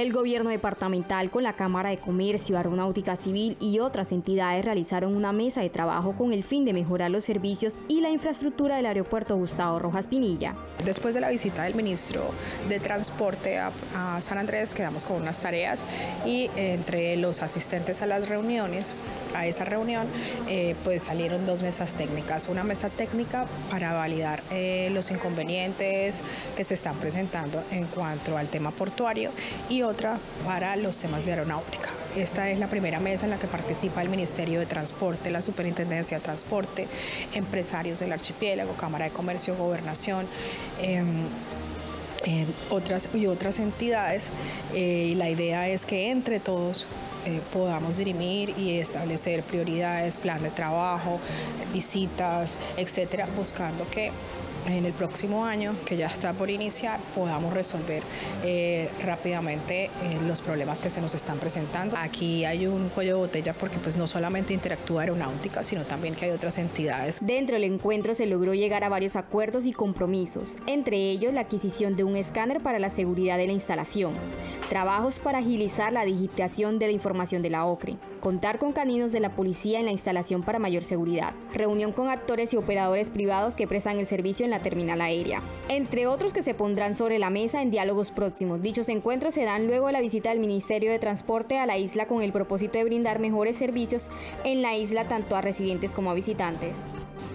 El gobierno departamental con la Cámara de Comercio, Aeronáutica Civil y otras entidades realizaron una mesa de trabajo con el fin de mejorar los servicios y la infraestructura del aeropuerto Gustavo Rojas Pinilla. Después de la visita del ministro de Transporte a San Andrés, quedamos con unas tareas y entre los asistentes a las reuniones, a esa reunión, pues salieron dos mesas técnicas. Una mesa técnica para validar los inconvenientes que se están presentando en cuanto al tema portuario y otra para los temas de aeronáutica. Esta es la primera mesa en la que participa el Ministerio de Transporte, la Superintendencia de Transporte, empresarios del archipiélago, Cámara de Comercio, Gobernación, otras entidades. La idea es que entre todos podamos dirimir y establecer prioridades, plan de trabajo, visitas, etcétera, buscando que en el próximo año, que ya está por iniciar, podamos resolver rápidamente los problemas que se nos están presentando. Aquí hay un cuello de botella porque pues no solamente interactúa Aeronáutica, sino también que hay otras entidades. Dentro del encuentro se logró llegar a varios acuerdos y compromisos, entre ellos la adquisición de un escáner para la seguridad de la instalación, trabajos para agilizar la digitación de la información de la OCRE, contar con caninos de la policía en la instalación para mayor seguridad, reunión con actores y operadores privados que prestan el servicio en la terminal aérea, entre otros que se pondrán sobre la mesa en diálogos próximos. Dichos encuentros se dan luego de la visita del Ministerio de Transporte a la isla con el propósito de brindar mejores servicios en la isla tanto a residentes como a visitantes.